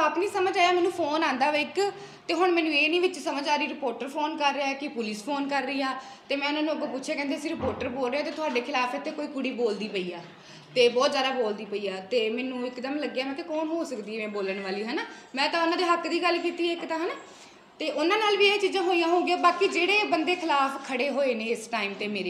ਆਪ नहीं समझ आया। मैनू फोन आता वा एक, तो हुण मैनू ये नहीं विच समझ आ रही रिपोर्टर फोन कर रहा है कि पुलिस फोन कर रही है। तो मैं उन्होंने अगों पूछा, कहते असीं रिपोर्टर बोल रहे हैं, तो तुहाडे खिलाफ इत्थे कोई कुड़ी बोलदी पई आ, तो बहुत ज़्यादा बोलती पई आ। तो मैनू एकदम लग्या, मैं कि कौन हो सकती है बोलण वाली, है ना। मैं तो उन्होंने हक की गल की एक, तो है ना, तो उन्होंने नाल भी ये चीज़ां होईयां होगीआं। बाकी जिहड़े बंदे खिलाफ खड़े होए ने इस टाइम ते मेरे,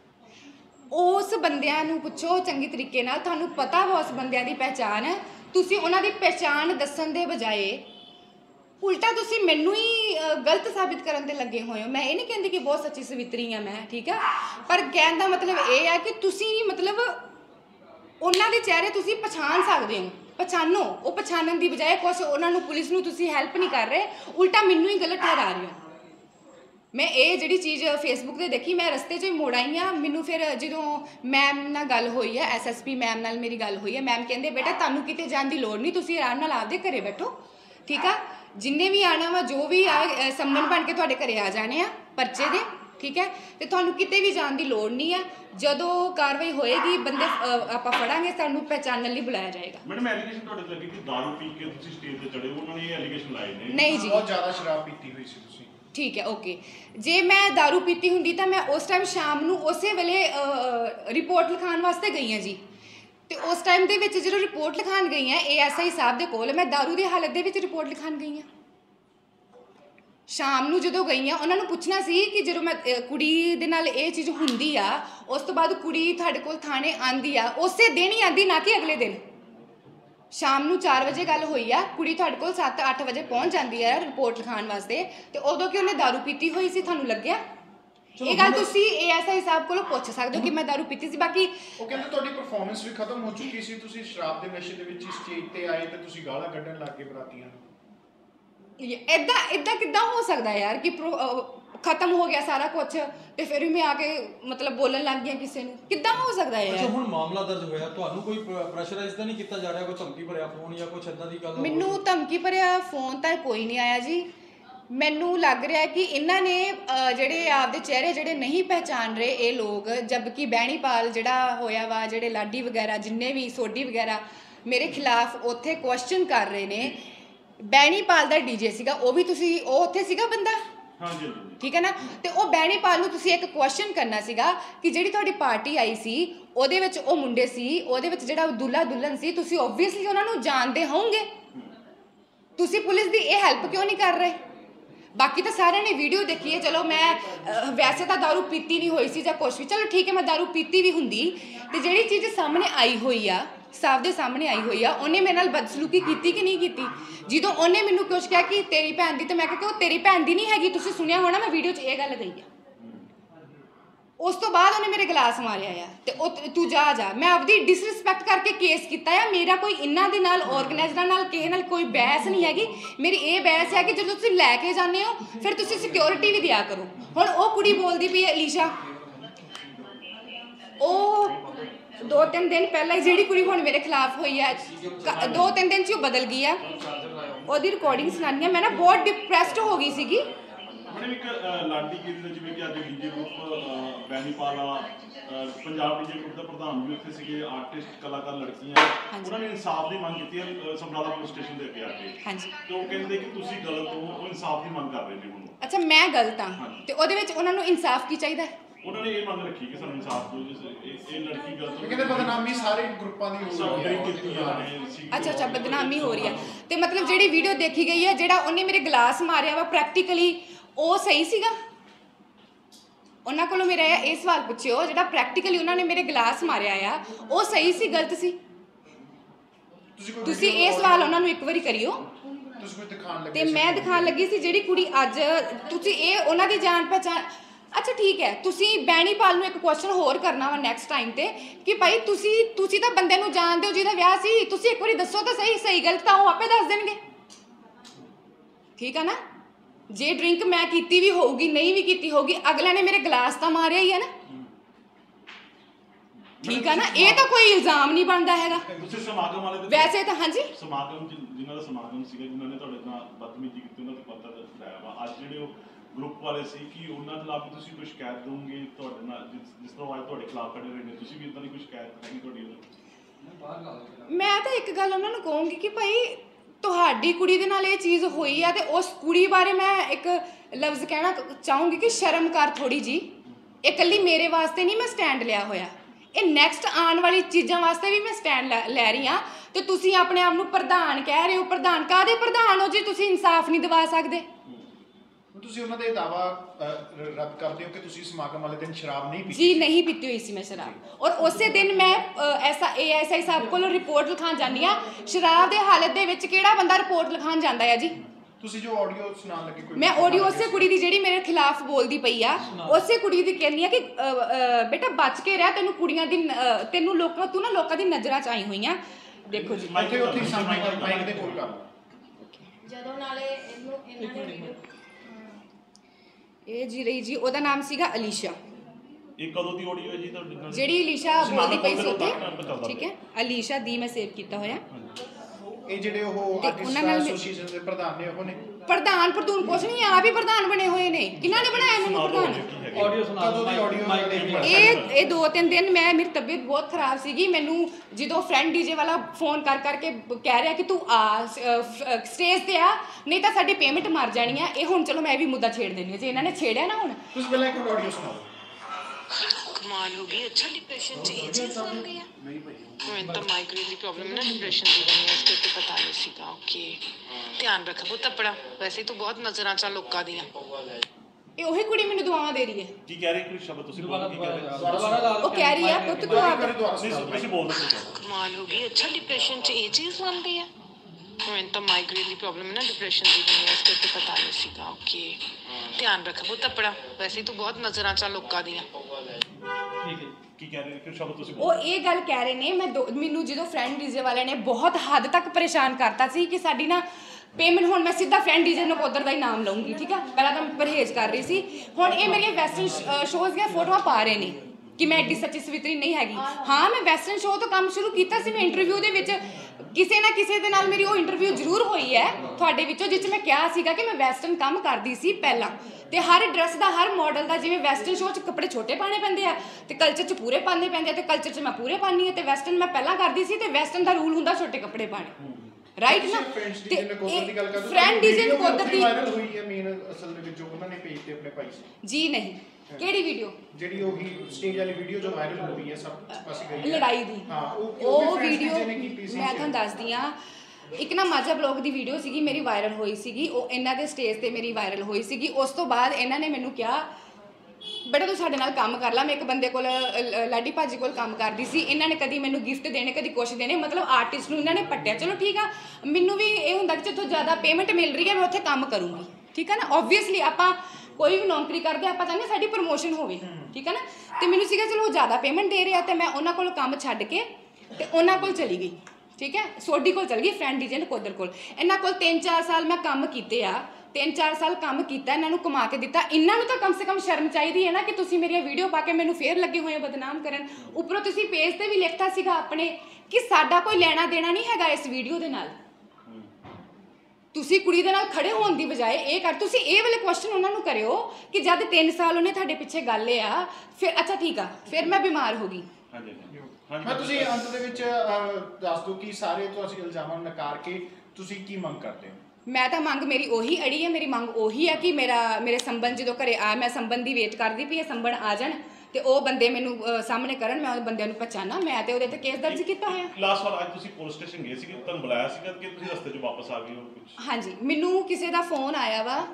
उस बंदियां नूं पुछो चंगी तरीके नाल, तुहानूं पता वा उस बंदियां दी पहचान, तुसीं उन्हां दी पहचान दस्सण दे बजाए उल्टा तुसीं मैनूं ही गलत साबित करन ते लगे होए हो। मैं ये नहीं कहती कि बहुत सच्ची सवित्री हाँ मैं, ठीक है, पर कहण दा मतलब ये है कि तुसीं मतलब उन्हां दे चेहरे तुसीं पछाण सकदे हो, पछाणो। वो पछाणन की बजाय कुछ उन्होंने पुलिस नूं तुसीं हैल्प नहीं कर रहे, उल्टा मैनूं ही गलत ठहरा रहे हो। मैं ये जी चीज़ फेसबुक पर देखी, मैं रस्ते ही मुड़ आई हाँ। मैनू फिर जो मैम नाल गल हुई है, SSP मैम नाल मेरी गल हुई है, मैम कहते बेटा तुहानूं किते जाण दी लोड़ नहीं, तुसीं आराम नाल आपदे घरे बैठो, ठीक है, जिन्हें भी आना वा जो भी आ संबन बन के तुहाडे घरे आ जाने आ परचे दे, ठीक है, तो तुहानूं किते भी जाण दी लोड़ नहीं है। जदों कार्रवाई होएगी बंदे आपां फड़ांगे, तुहानूं पहचानण लई बुलाया जाएगा। मैडम एलीगेशन तुहाडे ते लगे कि दारू पी के तुसीं स्टेज ते चढ़े हो, उन्होंने ये एलीगेशन लाए ने? नहीं जी, बहुत ज़्यादा शराब पीती हुई सी तुसीं। ठीक है, ओके। जे मैं दारू पीती हुंदी तो मैं उस टाइम शाम नूं उस वेले रिपोर्ट लिखाण वास्ते गई हाँ जी। तो उस टाइम दे विच जो रिपोर्ट लिखाण गई हाँ ASI साहब दे कोल, मैं दारू की हालत दे विच रिपोर्ट लिखाण गई हाँ। शाम नूं जदों गई हाँ, उन्होंने पुछना सी कि जो मैं कुड़ी दे नाल ये चीज़ हुंदी आ, उस तो बाद कुड़ी तुहाडे कोल थाणे आंदी आ, उसे दिन ही आंदी, ना कि अगले दिन। शाम नूं 4 वजे गल हुई आ, कुड़ी तुहाडे कोल 7-8 वजे पहुँच जाती है रिपोर्ट लिखाण वास्ते, तो उदों कि उन्हें दारू पीती हुई सी, तुहानूं लग्गिआ? ये गल तुसीं ASI साहब कोलों पुछ सकदे हो कि मैं दारू पीती सी। बाकी ਉਹ ਕਹਿੰਦੇ ਤੁਹਾਡੀ ਪਰਫਾਰਮੈਂਸ ਵੀ ਖਤਮ ਹੋ ਚੁੱਕੀ ਸੀ, ਤੁਸੀਂ ਸ਼ਰਾਬ ਦੇ ਨਸ਼ੇ ਦੇ ਵਿੱਚ ਸਟੇਜ ਤੇ ਆਏ ਤੇ ਤੁਸੀਂ ਗਾਲਾਂ ਕੱਢਣ ਲੱਗ ਗਏ ਬਰਾਤੀਆਂ ਨੂੰ। इदा इदा किद्दां हो सकदा यार कि खत्म हो गया सारा कुछ ਤੇ ਫਿਰ ਵੀ ਮੈਂ ਆ ਕੇ मतलब बोलन लग गया किसी ਨੂੰ, किद्दां हो सकदा है यार। ਅੱਛਾ ਹੁਣ ਮਾਮਲਾ ਦਰਜ ਹੋਇਆ, ਤੁਹਾਨੂੰ ਕੋਈ ਪ੍ਰੈਸ਼ਰਾਈਜ਼ ਤਾਂ ਨਹੀਂ ਕੀਤਾ ਜਾ ਰਿਹਾ, ਕੋਈ ਧਮਕੀ ਭਰਿਆ ਫੋਨ ਜਾਂ ਕੁਛ ਇਦਾਂ ਦੀ ਗੱਲ? ਮੈਨੂੰ ਧਮਕੀ ਭਰਿਆ ਫੋਨ ਤਾਂ ਕੋਈ ਨਹੀਂ ਆਇਆ ਜੀ। ਮੈਨੂੰ ਲੱਗ ਰਿਹਾ ਕਿ ਇਹਨਾਂ ਨੇ ਜਿਹੜੇ ਆਪਦੇ ਚਿਹਰੇ ਜਿਹੜੇ ਨਹੀਂ ਪਹਿਚਾਨ ਰਹੇ ਇਹ ਲੋਕ, ਜਦਕਿ ਬਹਿਣੀਪਾਲ ਜਿਹੜਾ ਹੋਇਆ ਵਾ, ਜਿਹੜੇ ਲਾਡੀ ਵਗੈਰਾ ਜਿੰਨੇ ਵੀ ਸੋਢੀ ਵਗੈਰਾ ਮੇਰੇ ਖਿਲਾਫ ਉੱਥੇ ਕੁਐਸਚਨ ਕਰ ਰਹੇ ਨੇ। ਬਹਿਣੀਪਾਲ ਦਾ DJ ਸੀਗਾ, ਉਹ ਵੀ ਤੁਸੀਂ ਉਹ ਉੱਥੇ ਸੀਗਾ ਬੰਦਾ, ਹਾਂਜੀ ठीक है ना, तो वह बहणीपाल नूं तुसीं एक क्वेश्चन करना सीगा कि जिहड़ी तुहाडी पार्टी आई सी ਉਹਦੇ ਵਿੱਚ ਉਹ ਮੁੰਡੇ ਸੀ, ਉਹਦੇ ਵਿੱਚ ਜਿਹੜਾ ਦੁल्हा दुल्हन ਸੀ, ਤੁਸੀਂ ਓਬਵੀਅਸਲੀ ਉਹਨਾਂ ਨੂੰ ਜਾਣਦੇ ਹੋਵੋਗੇ, ਤੁਸੀਂ ਪੁਲਿਸ ਦੀ ਇਹ ਹੈਲਪ ਕਿਉਂ ਨਹੀਂ ਕਰ ਰਹੇ? ਬਾਕੀ ਤਾਂ ਸਾਰਿਆਂ ਨੇ ਵੀਡੀਓ ਦੇਖੀ ਹੈ, ਚਲੋ ਮੈਂ ਵੈਸੇ ਤਾਂ ਦਾਰੂ ਪੀਤੀ ਨਹੀਂ ਹੋਈ ਸੀ ਜਾਂ ਕੁਛ ਵੀ, ਚਲੋ ਠੀਕ ਹੈ ਮੈਂ ਦਾਰੂ ਪੀਤੀ ਵੀ ਹੁੰਦੀ, ਤੇ ਜਿਹੜੀ ਚੀਜ਼ ਸਾਹਮਣੇ ਆਈ ਹੋਈ ਆ, ਸਾਫ ਦੇ ਸਾਹਮਣੇ ਆਈ ਹੋਈ ਆ, ਉਹਨੇ ਮੇਰੇ ਨਾਲ ਬਦਸਲੂਕੀ ਕੀਤੀ ਕਿ ਨਹੀਂ ਕੀਤੀ? ਜਦੋਂ ਉਹਨੇ ਮੈਨੂੰ ਕੁਛ ਕਿਹਾ ਕਿ ਤੇਰੀ ਭੈਣ ਦੀ, ਤੇ ਮੈਂ ਕਿਹਾ ਕਿ ਉਹ ਤੇਰੀ ਭੈਣ ਦੀ ਨਹੀਂ ਹੈਗੀ, ਤੁਸੀਂ ਸੁਣਿਆ ਹੋਣਾ ਮੈਂ ਵੀਡੀਓ 'ਚ ਇਹ ਗੱਲ ਕਹੀ ਆ। ਉਸ ਤੋਂ ਬਾਅਦ ਉਹਨੇ ਮੇਰੇ ਗਲਾਸ ਮਾਰਿਆ ਆ, ਤੇ ਉਹ ਤੂੰ ਜਾ ਮੈਂ ਆਪਦੀ ਡਿਸਰਿਸਪੈਕਟ ਕਰਕੇ ਕੇਸ ਕੀਤਾ ਆ। ਮੇਰਾ ਕੋਈ ਇਹਨਾਂ ਦੇ ਨਾਲ ਆਰਗੇਨਾਈਜ਼ਰਾਂ ਨਾਲ ਕਿਸੇ ਨਾਲ ਕੋਈ ਬਹਿਸ ਨਹੀਂ ਹੈਗੀ। ਮੇਰੀ ਇਹ ਬਹਿਸ ਹੈ ਕਿ ਜਦੋਂ ਤੁਸੀਂ ਲੈ ਕੇ ਜਾਂਦੇ ਹੋ ਫਿਰ ਤੁਸੀਂ ਸਿਕਿਉਰਿਟੀ ਵੀ ਦਿਆ ਕਰੋ। ਹੁਣ ਉਹ ਕੁੜੀ ਬੋਲਦੀ ਪਈ ਹੈ ਅਲੀਸ਼ਾ, ਉਹ 2-3 ਦਿਨ ਪਹਿਲਾਂ ਜਿਹੜੀ ਕੁੜੀ ਹੁਣ ਮੇਰੇ ਖਿਲਾਫ ਹੋਈ ਹੈ 2-3 ਦਿਨ 'ਚ ਉਹ ਬਦਲ ਗਈ ਆ। ਉਹਦੀ ਰਿਕਾਰਡਿੰਗ ਸੁਣਾਉਣੀ ਆ, ਮੈਂ ਨਾ ਬਹੁਤ ਡਿਪਰੈਸਡ ਹੋ ਗਈ ਸੀਗੀ। ਮੈਡਮ ਇੱਕ ਲਾਡੀ ਗੀਤ ਜਿਵੇਂ ਕਿ ਅੱਜ DJ group Bahinipal Punjab DJ group ਦਾ ਪ੍ਰਧਾਨ ਵੀ ਉੱਥੇ ਸੀਗੇ, ਆਰਟਿਸਟ ਕਲਾਕਾਰ ਲੜਕੀਆਂ, ਉਹਨਾਂ ਨੇ ਇਨਸਾਫ ਦੀ ਮੰਗ ਕੀਤੀ ਹੈ ਸਮਰਾਲਾ ਪੁਲਿਸ ਸਟੇਸ਼ਨ ਦੇ ਅੱਗੇ ਆ ਕੇ। ਹਾਂਜੀ, ਤੇ ਉਹ ਕਹਿੰਦੇ ਕਿ ਤੁਸੀਂ ਗਲਤ ਹੋ, ਉਹ ਇਨਸਾਫ ਦੀ ਮੰਗ ਕਰ ਰਹੇ ਨੇ ਹੁਣ। ਅੱਛਾ ਮੈਂ ਗਲਤ ਹਾਂ, ਤੇ ਉਹਦੇ ਵਿੱਚ ਉਹਨਾਂ ਨੂੰ ਇਨਸਾਫ ਕੀ ਚਾਹੀਦਾ? ਉਹਨਾਂ ਨੇ ਇਹ ਮੰਗ ਰੱਖੀ ਕਿ ਸਾਨੂੰ ਇਨਸਾਫ ਦਿਓ, ਇਹ ਲੜਕੀ ਗਲਤ ਹੋ। ਕਹਿੰਦੇ ਬਦਨਾਮੀ ਸਾਰੇ ਗਰੁੱਪਾਂ ਦੀ ਹੋ ਰਹੀ ਹੈ। ਅੱਛਾ ਬਦਨਾਮੀ ਹੋ ਰਹੀ ਹੈ, ਤੇ ਮਤਲਬ ਜਿਹੜੀ ਵੀਡੀਓ ਦੇਖੀ ਗਈ ਹੈ, ਜਿਹੜਾ ਉਹਨੇ ਮੇਰੇ ਗਲਾਸ ਮਾਰਿਆ ਵਾ ਪ੍ਰੈਕਟੀਕਲੀ, ਉਹ ਸਹੀ ਸੀਗਾ? ਉਹਨਾਂ ਕੋਲੋਂ ਮੇਰਾ ਇਹ ਸਵਾਲ ਪੁੱਛਿਓ, ਜਿਹੜਾ ਪ੍ਰੈਕਟੀਕਲੀ ਉਹਨਾਂ ਨੇ ਮੇਰੇ ਗਲਾਸ ਮਾਰਿਆ ਆ, ਉਹ ਸਹੀ ਸੀ ਗਲਤ ਸੀ? ਤੁਸੀਂ ਇਹ ਸਵਾਲ ਉਹਨਾਂ ਨੂੰ ਇੱਕ ਵਾਰੀ ਕਰਿਓ। ਤੇ ਮੈਂ ਦਿਖਾਣ ਲੱਗੀ ਸੀ ਜਿਹੜੀ ਕੁੜੀ ਅੱਜ ਤੁਸੀਂ ਇਹ ਉਹਨਾਂ ਦੀ ਜਾਣ ਪਹਿਚਾਣ। ਅੱਛਾ ਠੀਕ ਹੈ, ਤੁਸੀਂ ਬਹਿਣੀਪਾਲ ਨੂੰ ਇੱਕ ਕੁਐਸਚਨ ਹੋਰ ਕਰਨਾ ਵਾ ਨੈਕਸਟ ਟਾਈਮ ਤੇ ਕਿ ਭਾਈ ਤੁਸੀਂ ਤਾਂ ਬੰਦੇ ਨੂੰ ਜਾਣਦੇ ਹੋ ਜਿਹਦਾ ਵਿਆਹ ਸੀ, ਤੁਸੀਂ ਇੱਕ ਵਾਰੀ ਦੱਸੋ ਤਾਂ ਸਹੀ ਗਲਤ ਤਾਂ ਉਹ ਆਪੇ ਦੱਸ ਦੇਣਗੇ, ਠੀਕ ਆ ਨਾ? ਜੇ ਡਰਿੰਕ ਮੈਂ ਕੀਤੀ ਵੀ ਹੋਊਗੀ ਨਹੀਂ ਵੀ ਕੀਤੀ ਹੋਊਗੀ, ਅਗਲੇ ਨੇ ਮੇਰੇ ਗਲਾਸ ਤਾਂ ਮਾਰਿਆ ਹੀ ਹੈ ਨਾ, ਠੀਕ ਆ ਨਾ? ਇਹ ਤਾਂ ਕੋਈ ਇਲਜ਼ਾਮ ਨਹੀਂ ਬਣਦਾ ਹੈਗਾ। ਤੁਸੀਂ ਸਮਾਗਮ ਵਾਲੇ ਵੈਸੇ ਤਾਂ ਹਾਂਜੀ ਸਮਾਗਮ ਜਿਨ੍ਹਾਂ ਦਾ ਸਮਾਗਮ ਸੀਗਾ, ਜਿਨ੍ਹਾਂ ਨੇ ਤੁਹਾਡੇ ਨਾਲ ਬਦਤਮੀਜ਼ੀ ਕੀਤੀ, ਉਹਨਾਂ ਦਾ ਪਤਾ ਦੱਸਿਆ ਵਾ। ਅੱਜ ਜਿਹੜੇ ਉਹ ਗਰੁੱਪ ਵਾਲੇ ਸੀ ਕਿ ਉਹਨਾਂ ਖਿਲਾਫ ਵੀ ਤੁਸੀਂ ਕੋਈ ਸ਼ਿਕਾਇਤ ਦੋਗੇ? ਤੁਹਾਡੇ ਨਾਲ ਜਿਸ ਤਰ੍ਹਾਂ ਅੱਜ ਤੁਹਾਡੇ ਖਿਲਾਫ ਖੜੇ ਹੋਏ ਨੇ, ਤੁਸੀਂ ਵੀ ਇੱਦਾਂ ਦੀ ਕੋਈ ਸ਼ਿਕਾਇਤ ਹੈਗੀ ਤੁਹਾਡੀ? ਮੈਂ ਤਾਂ ਇੱਕ ਗੱਲ ਉਹਨਾਂ ਨੂੰ ਕਹੂੰਗੀ ਕਿ ਭਾਈ ਤੁਹਾਡੀ ਕੁੜੀ ਦੇ ਨਾਲ ਇਹ ਚੀਜ਼ ਹੋਈ ਆ ਤੇ ਉਸ ਕੁੜੀ ਬਾਰੇ ਮੈਂ ਇੱਕ ਲਫ਼ਜ਼ ਕਹਿਣਾ ਚਾਹੂੰਗੀ ਕਿ ਸ਼ਰਮ ਕਰ ਥੋੜੀ ਜੀ। ਇਹ ਇਕੱਲੀ ਮੇਰੇ ਵਾਸਤੇ ਨਹੀਂ ਮੈਂ ਸਟੈਂਡ ਲਿਆ ਹੋਇਆ, ਇਹ ਨੈਕਸਟ ਆਉਣ ਵਾਲੀ ਚੀਜ਼ਾਂ ਵਾਸਤੇ ਵੀ ਮੈਂ ਸਟੈਂਡ ਲੈ ਰਹੀ ਹਾਂ। ਤੇ ਤੁਸੀਂ ਆਪਣੇ ਆਪ ਨੂੰ ਪ੍ਰਧਾਨ ਕਹਿ ਰਹੇ ਹੋ, ਪ੍ਰਧਾਨ ਕਾਹਦੇ ਪ੍ਰਧਾਨ ਹੋ ਜੀ? ਤੁਸੀਂ ਇਨਸਾਫ ਨਹੀਂ ਦਿਵਾ ਸਕਦੇ। ਤੁਸੀਂ ਉਹਨਾਂ ਦੇ ਦਾਵਾ ਰੱਦ ਕਰਦੇ ਹੋ ਕਿ ਤੁਸੀਂ ਸਮਾਗਮ ਵਾਲੇ ਦਿਨ ਸ਼ਰਾਬ ਨਹੀਂ ਪੀਤੀ? ਜੀ ਨਹੀਂ ਪੀਤੀ ਹੋਈ ਸੀ ਮੈਂ ਸ਼ਰਾਬ, ਔਰ ਉਸੇ ਦਿਨ ਮੈਂ ASI ਸਾਹਿਬ ਕੋਲ ਰਿਪੋਰਟ ਲਿਖਾਉਣ ਜਾਂਦੀ ਹਾਂ। ਸ਼ਰਾਬ ਦੇ ਹਾਲਤ ਦੇ ਵਿੱਚ ਕਿਹੜਾ ਬੰਦਾ ਰਿਪੋਰਟ ਲਿਖਾਉਣ ਜਾਂਦਾ ਹੈ ਜੀ? ਤੁਸੀਂ ਜੋ ਆਡੀਓ ਸੁਣਾਉਣ ਲੱਗੇ ਕੋਈ? ਮੈਂ ਆਡੀਓ ਉਸੇ ਕੁੜੀ ਦੀ ਜਿਹੜੀ ਮੇਰੇ ਖਿਲਾਫ ਬੋਲਦੀ ਪਈ ਆ, ਉਸੇ ਕੁੜੀ ਦੀ ਕਹਿੰਦੀ ਆ ਕਿ ਬੇਟਾ ਬਚ ਕੇ ਰਹਿ, ਤੈਨੂੰ ਕੁੜੀਆਂ ਦੀ ਤੈਨੂੰ ਤੂੰ ਨਾ ਲੋਕਾਂ ਦੀ ਨਜ਼ਰਾਂ 'ਚ ਆਈ ਹੋਈਆਂ। ਦੇਖੋ ਜੀ ਉੱਥੇ ਸਾਹਮਣੇ ਮਾਈਕ ਦੇ ਕੋਲ ਕਰ ਲਓ। ਜਦੋਂ ਨਾਲੇ ਇਹਨਾਂ ਨੇ ਵੀਡੀਓ ਇਹ ਜੀ ਰਹੀ ਜੀ, ਉਹਦਾ ਨਾਮ ਸੀਗਾ ਅਲੀਸ਼ਾ। ਇਹ ਕਦੋਂ ਦੀ ਆਡੀਓ ਹੈ ਜੀ ਤੁਹਾਡੇ ਨਾਲ? ਜਿਹੜੀ ਅਲੀਸ਼ਾ ਬੋਲਦੀ ਪਈ ਸੀ ਉੱਥੇ, ਠੀਕ ਹੈ, ਅਲੀਸ਼ਾ ਦੀ ਮੈਂ ਸੇਵ ਕੀਤਾ ਹੋਇਆ। ਇਹ ਜਿਹੜੇ ਉਹ ਆਰਟਿਸਟ ਐਸੋਸੀਏਸ਼ਨ ਦੇ ਪ੍ਰਧਾਨ ਨੇ, ਉਹ ਨੇ ਪ੍ਰਧਾਨ ਕੁਛ ਨਹੀਂ, ਆਪ ਹੀ ਪ੍ਰਧਾਨ ਬਣੇ ਹੋਏ ਨੇ। ਕਿਹਨਾਂ ਨੇ ਬਣਾਇਆ ਮੈਨੂੰ ਪ੍ਰਧਾਨ? ਆਡੀਓ ਸੁਣਾ ਦਿਓ। ਇਹ 2-3 ਦਿਨ ਮੇਰੀ ਤਬੀਅਤ ਬਹੁਤ ਖਰਾਬ ਸੀਗੀ। ਮੈਨੂੰ ਜਦੋਂ ਫਰੈਂਡ ਡੀਜੇ ਵਾਲਾ ਫੋਨ ਕਰਕੇ ਕਹਿ ਰਿਹਾ ਕਿ ਤੂੰ ਆ ਸਟੇਜ ਤੇ ਆ, ਨਹੀਂ ਤਾਂ ਸਾਡੀ ਪੇਮੈਂਟ ਮਰ ਜਾਣੀ ਆ। ਇਹ ਹੁਣ ਚਲੋ ਮੈਂ ਵੀ ਮੁੱਦਾ ਛੇੜ ਦੇਣੀ ਹੈ ਜੇ ਇਹਨਾਂ ਨੇ ਛੇੜਿਆ ਨਾ। ਹੁਣ ਤੁਸੀਂ ਪਹਿਲਾਂ ਇੱਕ ਆਡੀਓ ਸੁਣਾਓ। कमाल हो गई। अच्छा डिप्रेशन च ये चीज बन गई है। मैं तो माइग्रेन की प्रॉब्लम है ना, डिप्रेशन की बनी है, इसके तो पता नहीं सीगा। ओके ध्यान रखो पुੱਤ अपना। वैसे तो बहुत नजरां च लोकां ਦੀਆਂ। ਇਹ ਉਹੀ ਕੁੜੀ ਮੈਨੂੰ ਦੁਆਵਾਂ ਦੇ ਰਹੀ ਹੈ। ਕੀ ਕਹਿ ਰਹੀ? ਕੋਈ ਸ਼ਬਦ ਤੁਸੀਂ ਬੋਲ ਕੀ ਕਹਿ ਰਹੇ? ਉਹ ਕਹਿ ਰਹੀ ਆ ਪੁੱਤ ਤੂੰ ਆ ਤੁਸੀਂ ਬੋਲ ਦਿਓ। कमाल हो गई। अच्छा डिप्रेशन च ये चीज बन गई है। मैं तो माइग्रेन की प्रॉब्लम है ना, डिप्रेशन की बनी है, इसके तो पता नहीं सीगा। ओके ध्यान रखो पुੱਤ अपना। वैसे तो बहुत नजरां च ਲੋਕਾਂ ਦੀਆਂ। ਕੀ ਕਹਿ ਰਹੇ? ਕੋਈ ਸ਼ਬਦ ਤੁਸੀਂ ਉਹ ਇਹ ਗੱਲ ਕਹਿ ਰਹੇ ਨੇ ਮੈਨੂੰ ਜਦੋਂ ਫਰੈਂਡ ਡੀਜੇ ਵਾਲਿਆਂ ਨੇ ਬਹੁਤ ਹੱਦ ਤੱਕ ਪਰੇਸ਼ਾਨ ਕਰਤਾ ਸੀ ਕਿ ਸਾਡੀ ਨਾ ਪੇਮੈਂਟ, ਹੁਣ ਮੈਂ ਸਿੱਧਾ ਫਰੈਂਡ ਡੀਜੇ ਨਕੋਦਰ ਦਾ ਹੀ ਨਾਮ ਲਊਂਗੀ, ਠੀਕ ਆ। ਪਹਿਲਾਂ ਤਾਂ ਮੈਂ ਪਰਹੇਜ਼ ਕਰ ਰਹੀ ਸੀ, ਹੁਣ ਇਹ ਮੇਰੀਆਂ ਵੈਸਟਰਨ ਸ਼ੋਜ਼ ਦੀਆਂ ਫੋਟੋਆਂ ਪਾ ਰਹੇ ਨੇ ਕਿ ਮੈਂ ਐਡੀ ਸੱਚੀ ਸਵਿਤਰੀ ਨਹੀਂ ਹੈਗੀ। ਹਾਂ ਮੈਂ ਵੈਸਟਰਨ ਸ਼ੋਅ ਤੋਂ ਕੰਮ ਸ਼ੁਰੂ ਕੀਤਾ ਸੀ। ਮੈਂ ਇੰਟਰਵਿਊ ਦੇ ਵਿੱਚ ਕਿਸੇ ਨਾ ਕਿਸੇ ਦੇ ਨਾਲ ਮੇਰੀ ਉਹ ਇੰਟਰਵਿਊ ਜ਼ਰੂਰ ਹੋਈ ਹੈ ਤੁਹਾਡੇ ਵਿੱਚੋਂ, ਜਿਸ 'ਚ ਮੈਂ ਕਿਹਾ ਸੀਗਾ ਕਿ ਮੈਂ ਵੈਸਟਰਨ ਕੰਮ ਕਰਦੀ ਸੀ ਪਹਿਲਾਂ। ਤੇ ਹਰ ਡਰੈਸ ਦਾ, ਹਰ ਮਾਡਲ ਦਾ, ਜਿਵੇਂ ਵੈਸਟਰਨ ਸ਼ੋਅ 'ਚ ਕੱਪੜੇ ਛੋਟੇ ਪਾਣੇ ਪੈਂਦੇ ਆ ਤੇ ਕਲਚਰ 'ਚ ਪੂਰੇ ਪਾਣੇ ਪੈਂਦੇ ਆ, ਤੇ ਕਲਚਰ 'ਚ ਮੈਂ ਪੂਰੇ ਪਾਉਂਦੀ ਹਾਂ। ਤੇ ਵੈਸਟਰਨ ਮੈਂ ਪਹਿਲਾਂ ਕਰਦੀ ਸੀ, ਤੇ ਵੈਸਟਰਨ ਦਾ ਰੂਲ ਹੁੰਦਾ ਛੋਟੇ ਕੱਪੜੇ ਪਾਣੇ, ਰਾਈਟ ਨਾ। ਤੇ ਫਰੈਂਡ ਡੀਜੇ ਨਕੋਦਰ ਦੀ ਵਾਇਰਲ ਹੋਈ ਹੈ ਮੇਨ ਅਸਲ ਦੇ ਵਿੱਚ ਜੋ ਉਹਨਾਂ ਨੇ ਪੇਜ ਤੇ ਆਪਣੇ ਪਾਈ ਸੀ ਜੀ। ਨਹੀਂ, ਕਿਹੜੀ ਵੀਡੀਓ? ਜਿਹੜੀ ਉਹੀ ਸਟੇਜ ਵਾਲੀ ਵੀਡੀਓ ਜੋ ਵਾਇਰਲ ਹੋ ਰਹੀ ਹੈ ਸਭ ਪਾਸੇ ਗਈ ਹੈ ਲੜਾਈ ਦੀ। ਹਾਂ ਉਹ ਵੀਡੀਓ ਮੈਂ ਤੁਹਾਨੂੰ ਦੱਸਦੀ ਹਾਂ। ਇੱਕ ਨਾ ਮਾਝਾ ਬਲੌਗ ਦੀ ਵੀਡੀਓ ਸੀਗੀ, ਮੇਰੀ ਵਾਇਰਲ ਹੋਈ ਸੀਗੀ। ਉਹ ਇਹਨਾਂ ਦੇ ਸਟੇਜ ਤੇ ਮੇਰੀ ਵਾਇਰਲ ਹੋਈ ਸੀਗੀ। ਉਸ ਤੋਂ ਬਾਅਦ ਇਹਨਾਂ ਨੇ ਮੈਨੂੰ ਕਿਹਾ ਬੇਟਾ ਤੂੰ ਸਾਡੇ ਨਾਲ ਕੰਮ ਕਰ ਲੈ। ਮੈਂ ਇੱਕ ਬੰਦੇ ਕੋਲ, ਲਾਡੀ ਭਾਜੀ ਕੋਲ ਕੰਮ ਕਰਦੀ ਸੀ। ਇਹਨਾਂ ਨੇ ਕਦੀ ਮੈਨੂੰ ਗਿਫਟ ਦੇਣੇ, ਕਦੀ ਕੁਛ ਦੇਣੇ, ਮਤਲਬ ਆਰਟਿਸਟ ਨੂੰ ਇਹਨਾਂ ਨੇ ਪੱਟਿਆ। ਚਲੋ ਠੀਕ ਆ, ਮੈਨੂੰ ਵੀ ਇਹ ਹੁੰਦਾ ਕਿ ਜਿੱਥੋਂ ਜ਼ਿਆਦਾ ਪੇਮੈਂਟ ਮਿਲ ਰਹੀ ਹੈ ਮੈਂ ਉੱਥੇ ਕੰਮ ਕਰੂੰਗੀ, ਠੀਕ ਹੈ ਨਾ। ਓਬਵੀਅਸਲੀ ਆਪਾਂ ਕੋਈ ਵੀ ਨੌਕਰੀ ਕਰਦੇ ਆਪਾਂ ਚਾਹੁੰਦੇ ਸਾਡੀ ਪ੍ਰਮੋਸ਼ਨ ਹੋਵੇ, ਠੀਕ ਹੈ ਨਾ। ਤੇ ਮੈਨੂੰ ਸੀਗਾ ਚਲੋ ਉਹ ਜ਼ਿਆਦਾ ਪੇਮੈਂਟ ਦੇ ਰਿਹਾ, ਤੇ ਮੈਂ ਉਹਨਾਂ ਕੋਲ ਕੰਮ ਛੱਡ ਕੇ ਤੇ ਉਹਨਾਂ ਕੋਲ ਚਲੀ ਗਈ, ਠੀਕ ਹੈ। ਸੋਢੀ ਕੋਲ ਚਲ ਗਈ, ਫਰੈਂਡ ਡੀਜੇ ਨਕੋਦਰ ਕੋਲ। ਇਹਨਾਂ ਕੋਲ 3-4 ਸਾਲ ਮੈਂ ਕੰਮ ਕੀਤੇ ਆ। 3-4 ਸਾਲ ਕੰਮ ਕੀਤਾ, ਇਹਨਾਂ ਨੂੰ ਕਮਾ ਕੇ ਦਿੱਤਾ। ਇਹਨਾਂ ਨੂੰ ਤਾਂ ਕਮ ਸੇ ਕਮ ਸ਼ਰਮ ਚਾਹੀਦੀ ਹੈ ਨਾ ਕਿ ਤੁਸੀਂ ਮੇਰੀਆਂ ਵੀਡੀਓ ਪਾ ਕੇ ਮੈਨੂੰ ਫੇਰ ਲੱਗੇ ਹੋਏ ਬਦਨਾਮ ਕਰਨ। ਉੱਪਰੋਂ ਤੁਸੀਂ ਪੇਜ ਤੇ ਵੀ ਲਿਖਤਾ ਸੀਗਾ ਆਪਣੇ ਕਿ ਸਾਡਾ ਕੋਈ ਲੈਣਾ ਦੇਣਾ ਨਹੀਂ ਹੈਗਾ ਇਸ ਵੀਡੀਓ ਦੇ ਨਾਲ। ਤੁਸੀਂ ਕੁੜੀ ਦੇ ਨਾਲ ਖੜੇ ਹੋਣ ਦੀ ਬਜਾਏ ਇਹ ਕਰ, ਤੁਸੀਂ ਇਹ ਵਾਲੇ ਕੁਐਸਚਨ ਉਹਨਾਂ ਨੂੰ ਕਰਿਓ ਕਿ ਜਦ 3 ਸਾਲ ਉਹਨੇ ਤੁਹਾਡੇ ਪਿੱਛੇ ਗੱਲ ਆ, ਫਿਰ ਅੱਛਾ ਠੀਕ ਆ, ਫਿਰ ਮੈਂ ਬਿਮਾਰ ਹੋ ਗਈ। ਮੈਂ ਤੁਸੀਂ ਅੰਤ ਦੇ ਵਿੱਚ ਦੱਸ ਦਿਓ ਕਿ ਸਾਰੇ ਤੁਸੀਂ ਇਲਜ਼ਾਮਾਂ ਨੂੰ ਨਕਾਰ ਕੇ ਤੁਸੀਂ ਕੀ ਮੰਗ ਕਰਦੇ ਹੋ? ਮੈਂ ਤਾਂ ਮੰਗ ਮੇਰੀ ਉਹੀ ਅੜੀ ਹੈ। ਮੇਰੀ ਮੰਗ ਉਹੀ ਹੈ ਕਿ ਮੇਰੇ ਸੰਬੰਧ ਜਦੋਂ ਘਰੇ ਆ, ਮੈਂ ਸੰਬੰਧ ਦੀ ਵੇਟ ਕਰਦੀ ਪਈ, ਸੰਬੰਧ ਆ ਜਾਣ ਤੇ ਉਹ ਬੰਦੇ ਮੈਨੂੰ ਸਾਹਮਣੇ ਕਰਨ, ਮੈਂ ਉਹ ਬੰਦਿਆਂ ਨੂੰ ਪਛਾਣਾ। ਮੈਂ ਤੇ ਉਹਦੇ ਤੇ ਕੇਸ ਦਰਜ ਕੀਤਾ ਹੋਇਆ। ਲਾਸਟ ਵਾਰ ਅੱਜ ਤੁਸੀਂ ਪੁਲਿਸ ਸਟੇਸ਼ਨ ਗਏ ਸੀਗੇ, ਤੁਹਾਨੂੰ ਬੁਲਾਇਆ ਸੀਗਾ ਕਿ ਤੁਸੀਂ ਰਸਤੇ 'ਚ ਵਾਪਸ ਆ ਗਏ ਹੋ ਕੁਝ? ਹਾਂਜੀ, ਮੈਨੂੰ ਕਿਸੇ ਦਾ ਫੋਨ ਆਇਆ ਵਾ।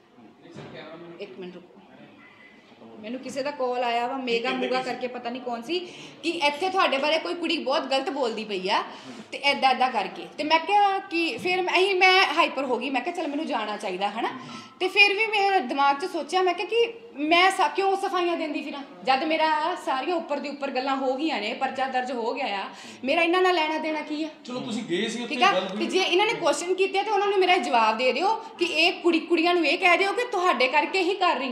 ਇੱਕ ਮਿੰਟ ਰੁਕੋ, ਮੈਨੂੰ ਕਿਸੇ ਦਾ ਕਾਲ ਆਇਆ ਵਾ, ਮੇਗਾ ਮੂਗਾ ਕਰਕੇ ਪਤਾ ਨਹੀਂ ਕੌਣ ਸੀ, ਕਿ ਇੱਥੇ ਤੁਹਾਡੇ ਬਾਰੇ ਕੋਈ ਕੁੜੀ ਬਹੁਤ ਗਲਤ ਬੋਲਦੀ ਪਈ ਆ ਤੇ ਐਦਾਂ ਕਰਕੇ। ਤੇ ਮੈਂ ਕਿਹਾ ਕਿ ਫਿਰ ਮੈਂ ਹਾਈਪਰ ਹੋ ਗਈ। ਮੈਂ ਕਿਹਾ ਚਲ ਮੈਨੂੰ ਜਾਣਾ ਚਾਹੀਦਾ ਹੈ ਨਾ। ਤੇ ਫਿਰ ਵੀ ਮੇਰੇ ਦਿਮਾਗ 'ਚ ਸੋਚਿਆ, ਮੈਂ ਕਿਹਾ ਕਿ ਮੈਂ ਕਿਉਂ ਸਫਾਈਆਂ ਦਿੰਦੀ ਫਿਰਾਂ ਜਦ ਮੇਰਾ ਸਾਰੀਆਂ ਉੱਪਰ ਦੀ ਉੱਪਰ ਗੱਲਾਂ ਹੋ ਗਈਆਂ ਨੇ, ਪਰਚਾ ਦਰਜ ਹੋ ਗਿਆ ਆ, ਮੇਰਾ ਇਹਨਾਂ ਨਾਲ ਲੈਣਾ ਦੇਣਾ ਕੀ ਆ? ਚਲੋ ਤੁਸੀਂ ਗਏ ਸੀ ਉੱਥੇ, ਠੀਕ ਆ। ਤੇ ਜੇ ਇਹਨਾਂ ਨੇ ਕੁਐਸਚਨ ਕੀਤੇ ਤੇ ਉਹਨਾਂ ਨੂੰ ਮੇਰਾ ਜਵਾਬ ਦੇ ਦਿਓ ਕਿ ਇਹ ਕੁੜੀਆਂ ਨੂੰ ਇਹ ਕਹਿ ਦਿਓ ਕਿ ਤੁਹਾਡੇ ਕਰਕੇ ਹੀ ਕਰ ਰਹੀ ਹਾਂ ਮੈਂ।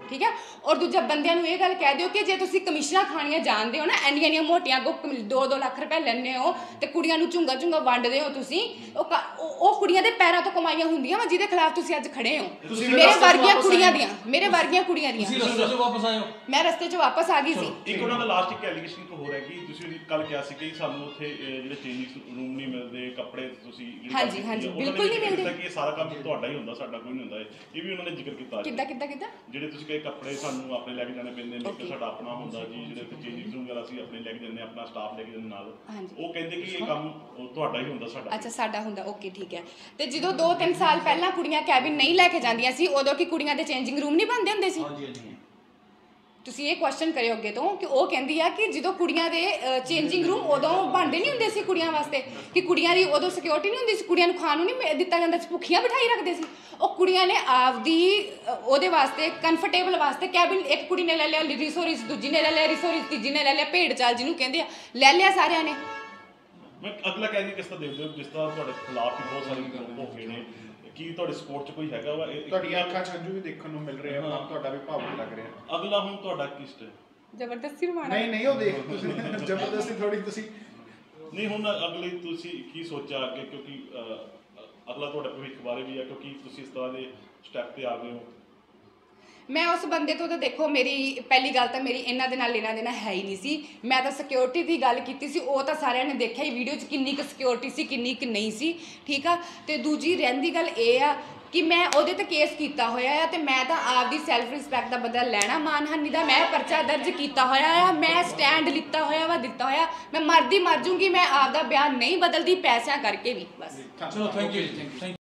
ਠੀਕ ਹੈ। ਔਰ ਦੂਜਾ ਬੰਦਿਆਂ ਨੂੰ ਇਹ ਗੱਲ ਕਹਿ ਦਿਓ ਕਿ ਜੇ ਤੁਸੀਂ ਕਮਿਸ਼ਨਾਂ ਖਾਣੀਆਂ ਜਾਣਦੇ ਹੋ ਨਾ, ਇੰਨੀਆਂ ਮੋਟੀਆਂ 2-2 ਲੱਖ ਰੁਪਏ ਲੈਂਦੇ ਹੋ ਤੇ ਕੁੜੀਆਂ ਨੂੰ ਝੁੰਗਾ ਵੰਡਦੇ ਹੋ ਤੁਸੀਂ, ਉਹ ਕੁੜੀਆਂ ਦੇ ਪੈਰਾਂ ਤੋਂ ਕਮਾਈਆਂ ਹੁੰਦੀਆਂ ਵਾ ਜਿਹਦੇ ਖਿਲਾਫ ਤੁਸੀਂ ਅੱਜ ਖੜੇ ਹੋ। ਮੇਰੇ ਵਰਗੀਆਂ ਕੁੜੀਆਂ ਦੀਆਂ ਤੁਸੀਂ ਰਸਤੇ 'ਚੋਂ ਵਾਪਸ ਆਏ ਹੋ? ਮੈਂ ਰਸਤੇ 'ਚ ਵਾਪਸ ਆ ਗਈ ਸੀ। ਇੱਕ ਉਹਨਾਂ ਦਾ ਲਾਸਟ ਇੱਕ ਐਲੀਗੇਸ਼ਨ ਇੱਕ ਹੋਰ ਹੈ ਕਿ ਤੁਸੀਂ ਕੱਲ ਕਿਹਾ ਸੀ ਕਿ ਸਾਨੂੰ ਉੱਥੇ ਜਿਹੜੇ ਚੇਂਜਿੰਗ ਰੂਮ ਨਹੀਂ ਮਿਲਦੇ, ਕੱਪੜੇ ਤੁਸੀਂ ਹਾਂਜੀ ਬਿਲਕੁਲ ਨਹੀਂ ਮਿਲਦੇ, ਕਿ ਇਹ ਸਾਰਾ ਕੰਮ ਤੁਹਾਡਾ ਹੀ ਹੁੰਦਾ, ਸਾਡਾ ਕੋਈ ਨਹੀਂ ਹੁੰਦਾ। ਇਹ ਵੀ ਉਹਨਾਂ ਨੇ ਜ਼ਿਕਰ ਕੀਤਾ। ਕਿੱਦਾਂ ਜਿਹੜੇ ਤੁਸੀਂ ਕਹੇ ਕੱਪੜੇ ਸਾਨੂੰ ਆਪਣੇ ਲੈ ਕੇ ਜਾਣੇ ਪੈਂਦੇ ਨੇ, ਕਿ ਸਾਡਾ ਆਪਣਾ ਹੁੰਦਾ ਜੀ, ਜਿਹੜੇ ਉੱਥੇ ਚੇਂਜਿੰਗ ਰੂਮ ਵਗੈਰਾ ਅਸੀਂ ਆਪਣੇ ਲੈ ਕੇ ਜਾਂਦੇ, ਆਪਣਾ ਸਟਾਫ ਲੈ ਕੇ ਜਾਂਦੇ ਨਾਲ, ਉਹ ਕਹਿੰਦੇ ਕਿ ਇਹ ਕੰਮ ਤੁਹਾਡਾ ਹੀ ਹੁੰਦਾ, ਸਾਡਾ। ਅੱਛਾ, ਸਾਡਾ ਹੁੰਦਾ, ਓਕੇ ਠੀਕ ਹੈ। ਤੇ ਜਦੋਂ 2-3 ਸਾਲ ਪਹਿਲਾਂ ਕੁੜੀਆਂ ਕੈਬਿਨ ਨਹੀਂ ਲੈ ਕੇ ਜਾਂਦੀਆਂ ਸੀ, ਉਦੋਂ ਕੀ ਕੁੜੀਆਂ ਦੇ ਚੇਂਜਿੰਗ ਰੂਮ ਨਹੀਂ ਬਣਦੇ ਹੁੰਦੇ ਸੀ? ਤੁਸੀਂ ਇਹ ਕੁਐਸਚਨ ਕਰਿਓ ਅੱਗੇ ਤੋਂ ਕਿ ਉਹ ਕਹਿੰਦੀ ਆ ਕਿ ਜਦੋਂ ਕੁੜੀਆਂ ਦੇ ਚੇਂਜਿੰਗ ਰੂਮ ਉਦੋਂ ਬਣਦੇ ਨਹੀਂ ਹੁੰਦੇ ਸੀ ਕੁੜੀਆਂ ਵਾਸਤੇ, ਕਿ ਕੁੜੀਆਂ ਦੀ ਉਦੋਂ ਸਿਕਿਉਰਿਟੀ ਨਹੀਂ ਹੁੰਦੀ ਸੀ, ਕੁੜੀਆਂ ਨੂੰ ਖਾਣ ਨੂੰ ਨਹੀਂ ਦਿੱਤਾ ਜਾਂਦਾ ਸੀ, ਭੁੱਖੀਆਂ ਬਿਠਾਈ ਰੱਖਦੇ ਸੀ। ਉਹ ਕੁੜੀਆਂ ਨੇ ਆਪਦੀ ਉਹਦੇ ਵਾਸਤੇ ਕੰਫਰਟੇਬਲ ਵਾਸਤੇ ਕੈਬਿਨ, ਇੱਕ ਕੁੜੀ ਨੇ ਲੈ ਲਿਆ ਰਿਸੋਰਿਸ, ਦੂਜੀ ਨੇ ਲੈ ਲਿਆ ਰਿਸੋਰਿਸ, ਤੀਜੀ ਨੇ ਲੈ ਲਿਆ ਭੇਡ ਚਾਲ ਜਿਹਨੂੰ ਕਹਿੰਦੇ ਆ, ਲੈ ਲਿਆ ਸਾਰਿਆਂ ਨੇ। ਮੈਂ ਅਗਲਾ ਕਹਿ ਕਿਸ ਤਰ੍ਹਾਂ ਦੇਖਦੇ ਹੋ, ਜਿਸ ਤਰ੍ਹਾਂ ਤੁਹਾਡੇ ਖਿਲਾਫ ਵੀ ਬਹੁਤ ਸਾਰੇ ਲੋਕ ਹੋ ਗਏ ਨੇ, ਕੀ ਤੁਹਾਡੇ ਸਪੋਰਟ 'ਚ ਕੋਈ ਹੈਗਾ ਵਾ? ਤੁਹਾਡੀਆਂ ਅੱਖਾਂ 'ਚ ਹੰਝੂ ਵੀ ਦੇਖਣ ਨੂੰ ਮਿਲ ਰਹੇ ਆ, ਤੁਹਾਡਾ ਵੀ ਭਾਵੁਕ ਲੱਗ ਰਿਹਾ। ਅਗਲਾ ਹੁਣ ਤੁਹਾਡਾ ਕੀ ਸਟੈਪ? ਜ਼ਬਰਦਸਤੀ ਰਵਾਨਾ ਨਹੀਂ ਉਹ ਦੇਖ ਤੁਸੀਂ ਜ਼ਬਰਦਸਤੀ ਥੋੜੀ ਤੁਸੀਂ ਨਹੀਂ, ਹੁਣ ਅਗਲੇ ਤੁਸੀਂ ਕੀ ਸੋਚਿਆ ਅੱਗੇ, ਕਿਉਂਕਿ ਅਗਲਾ ਤੁਹਾਡਾ ਭਵਿੱਖ ਬਾਰੇ ਵੀ ਹੈ, ਕਿਉਂਕਿ ਤੁਸੀਂ ਇਸ ਤਰ੍ਹਾਂ ਦੇ ਸਟੈਪ ਤੇ ਆ ਗਏ ਹੋ। ਮੈਂ ਉਸ ਬੰਦੇ ਤੋਂ ਤਾਂ ਦੇਖੋ, ਮੇਰੀ ਪਹਿਲੀ ਗੱਲ ਤਾਂ ਮੇਰੀ ਇਹਨਾਂ ਦੇ ਨਾਲ ਲੈਣਾ ਦੇਣਾ ਹੈ ਹੀ ਨਹੀਂ ਸੀ। ਮੈਂ ਤਾਂ ਸਿਕਿਉਰਿਟੀ ਦੀ ਗੱਲ ਕੀਤੀ ਸੀ, ਉਹ ਤਾਂ ਸਾਰਿਆਂ ਨੇ ਦੇਖਿਆ ਹੀ ਵੀਡੀਓ 'ਚ ਕਿੰਨੀ ਕੁ ਸਿਕਿਉਰਿਟੀ ਸੀ, ਕਿੰਨੀ ਕੁ ਨਹੀਂ ਸੀ, ਠੀਕ ਆ। ਤੇ ਦੂਜੀ ਰਹਿੰਦੀ ਗੱਲ ਇਹ ਆ ਕਿ ਮੈਂ ਉਹਦੇ ਤੇ ਕੇਸ ਕੀਤਾ ਹੋਇਆ ਆ, ਤੇ ਮੈਂ ਤਾਂ ਆਪਦੀ ਸੈਲਫ ਰਿਸਪੈਕਟ ਦਾ ਬਦਲਾ ਲੈਣਾ, ਮਾਨਹਾਨੀ ਦਾ ਮੈਂ ਪਰਚਾ ਦਰਜ ਕੀਤਾ ਹੋਇਆ ਆ, ਮੈਂ ਸਟੈਂਡ ਲਿੱਤਾ ਹੋਇਆ ਵਾ, ਦਿੱਤਾ ਹੋਇਆ। ਮੈਂ ਮਰਦੀ ਮਰ ਜੂੰਗੀ, ਮੈਂ ਆਪਦਾ ਬਿਆਨ ਨਹੀਂ ਬਦਲਦੀ ਪੈਸਿਆਂ ਕਰਕੇ ਵੀ, ਬਸ। ਚਲੋ ਥੈਂਕ ਯੂ।